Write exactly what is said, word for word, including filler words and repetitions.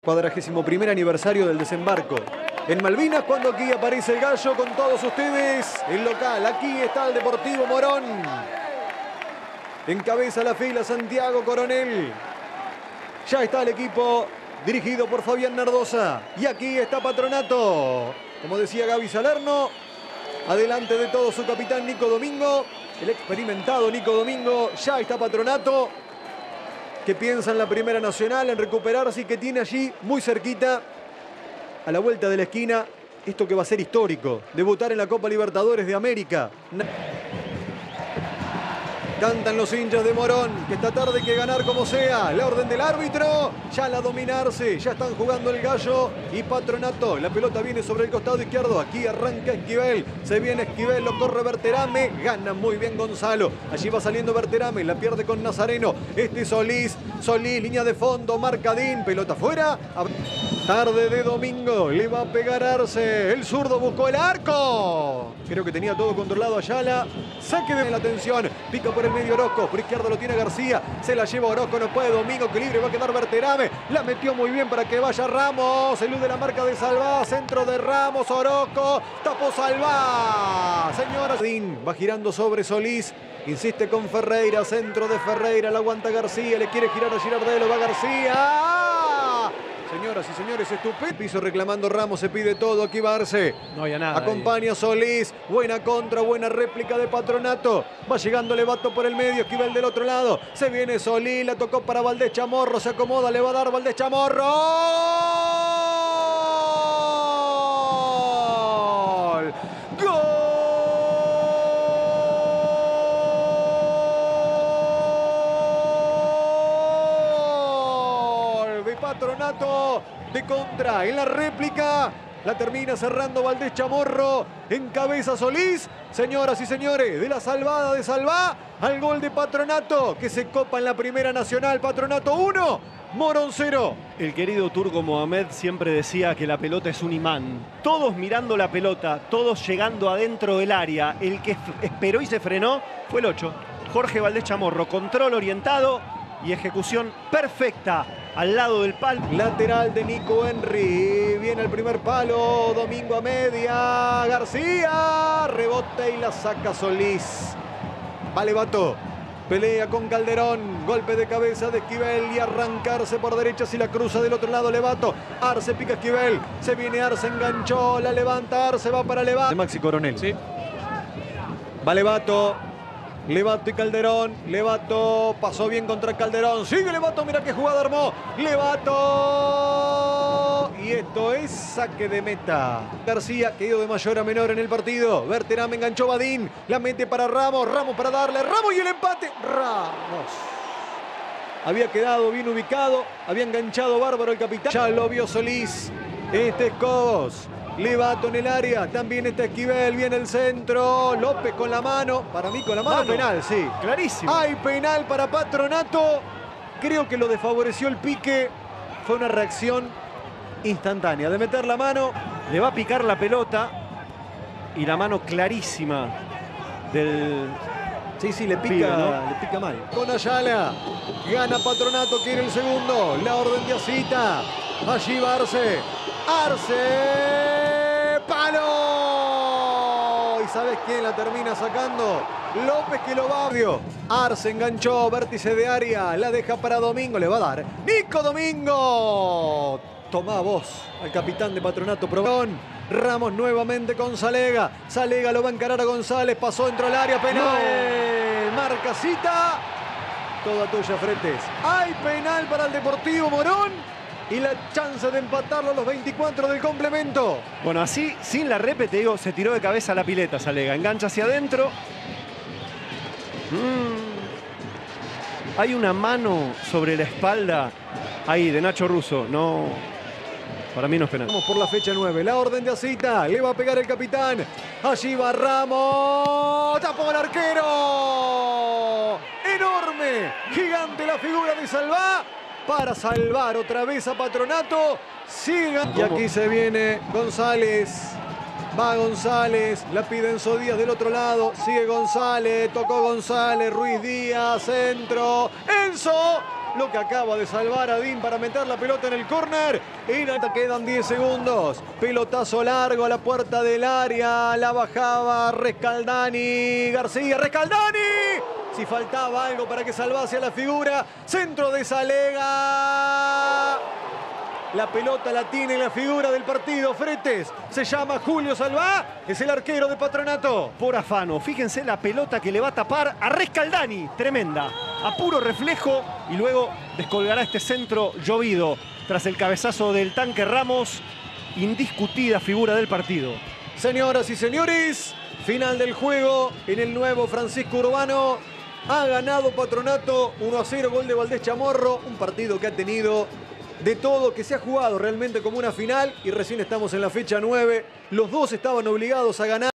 cuadragésimo primer aniversario del desembarco en Malvinas, cuando aquí aparece el gallo con todos ustedes, el local. Aquí está el Deportivo Morón. Encabeza la fila Santiago Coronel. Ya está el equipo dirigido por Fabián Nardosa. Y aquí está Patronato. Como decía Gaby Salerno, adelante de todo su capitán Nico Domingo. El experimentado Nico Domingo. Ya está Patronato, que piensa en la Primera Nacional, en recuperarse, y que tiene allí muy cerquita, a la vuelta de la esquina, esto que va a ser histórico: debutar en la Copa Libertadores de América. Cantan los hinchas de Morón, que esta tarde hay que ganar como sea. La orden del árbitro, ya la dominarse, ya están jugando el gallo y Patronato. La pelota viene sobre el costado izquierdo, aquí arranca Esquivel, se viene Esquivel, lo corre Berterame, gana muy bien Gonzalo. Allí va saliendo Berterame, la pierde con Nazareno. Este Solís, Solís, línea de fondo, Marcadín, pelota fuera. Tarde de domingo, le va a pegar Arce, el zurdo buscó el arco. Creo que tenía todo controlado Ayala. Saque de la atención, pica por el medio Orozco, por izquierda lo tiene García, se la lleva Orozco, no puede Domingo, que libre va a quedar Berterame, la metió muy bien para que vaya Ramos, elude la marca de Salvá, centro de Ramos, Orozco, tapó Salvá. Señoras, va girando sobre Solís, insiste con Ferreira, centro de Ferreira, la aguanta García, le quiere girar a Girardelo, va García. Señoras y señores, estupendo. Piso reclamando Ramos, se pide todo, aquí va Arce. No había nada. Acompaña Solís, buena contra, buena réplica de Patronato. Va llegando Levato por el medio, Esquivel del otro lado. Se viene Solís, la tocó para Valdés Chamorro, se acomoda, le va a dar Valdés Chamorro. Patronato de contra, en la réplica la termina cerrando Valdés Chamorro, encabeza Solís. Señoras y señores, de la salvada de Salvá al gol de Patronato, que se copa en la Primera Nacional. Patronato uno, Morón cero. El querido Turco Mohamed siempre decía que la pelota es un imán. Todos mirando la pelota, todos llegando adentro del área. El que esperó y se frenó fue el ocho, Jorge Valdés Chamorro. Control orientado y ejecución perfecta al lado del palo. Lateral de Nico Henry. Viene el primer palo. Domingo a media. García. Rebote y la saca Solís. Vale Bato. Pelea con Calderón. Golpe de cabeza de Esquivel y arrancarse por derecha. Si la cruza del otro lado Levato. Arce pica Esquivel. Se viene Arce, enganchó. La levanta Arce. Va para Levato. De Maxi Coronel. Sí. Vale Bato. Levato y Calderón, Levato pasó bien contra Calderón, sigue Levato, mira qué jugada armó, Levato, y esto es saque de meta. García, que ha ido de mayor a menor en el partido, Berterame enganchó Badín, la mete para Ramos, Ramos para darle, Ramos y el empate, Ramos. Había quedado bien ubicado, había enganchado bárbaro el capitán, ya lo vio Solís, este es Cobos. Levato en el área, también está Esquivel, viene el centro, López con la mano, para mí con la mano, mano. penal, sí. Clarísimo. Hay penal para Patronato, creo que lo desfavoreció el pique, fue una reacción instantánea de meter la mano. Le va a picar la pelota y la mano clarísima del... Sí, sí, le pica, pibe, ¿no? le pica mal. Con Ayala, gana Patronato, quiere el segundo, la orden de Asita, allí va Arce, Arce, palo, y ¿sabes quién la termina sacando? López, que lo va. Arce enganchó, vértice de área, la deja para Domingo, le va a dar Nico Domingo. Tomá vos al capitán de Patronato, Probón. Ramos nuevamente con Salega. Salega lo va a encarar a González. Pasó dentro del área. Penal. No. Marcasita. Toda tuya, Fretes. Hay penal para el Deportivo Morón. Y la chance de empatarlo a los veinticuatro del complemento. Bueno, así, sin la repe, te digo, se tiró de cabeza a la pileta Salega. Engancha hacia adentro. Mm. Hay una mano sobre la espalda ahí de Nacho Russo. No... Para mí no es penal. Vamos por la fecha nueve. La orden de Asita. Le va a pegar el capitán. Allí va Ramos. Tapó el arquero. Enorme. Gigante la figura de Salvá. Para salvar otra vez a Patronato. Sigue. Y aquí se viene González. Va González. La pide Enzo Díaz del otro lado. Sigue González. Tocó González. Ruiz Díaz. Centro. Enzo. lo que acaba de salvar a Dean para meter la pelota en el córner. Y quedan diez segundos. Pelotazo largo a la puerta del área. La bajaba Rescaldani. García, Rescaldani. Si faltaba algo para que salvase a la figura. Centro de Salega. La pelota la tiene la figura del partido. Fretes, se llama Julio Salvá, es el arquero de Patronato. Por afano, fíjense la pelota que le va a tapar a Rescaldani, tremenda. A puro reflejo y luego descolgará este centro llovido. Tras el cabezazo del Tanque Ramos, indiscutida figura del partido. Señoras y señores, final del juego en el nuevo Francisco Urbano. Ha ganado Patronato uno a cero, gol de Valdés Chamorro. Un partido que ha tenido de todo, que se ha jugado realmente como una final y recién estamos en la fecha nueve. Los dos estaban obligados a ganar.